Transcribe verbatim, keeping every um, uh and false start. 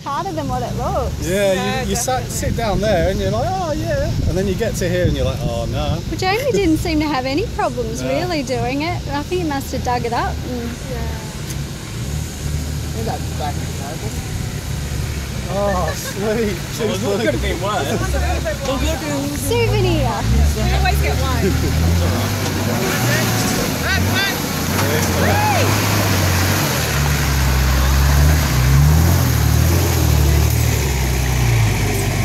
it's harder than what it looks. Yeah, Yeah, you, you sat, sit down there and you're like, oh yeah, and then you get to here and you're like, oh no. But Jamie didn't seem to have any problems No. really doing it. I think he must have dug it up. And... Is that back in the table? Oh, sweet. Well, it could have been worse. Souvenir. We always get one.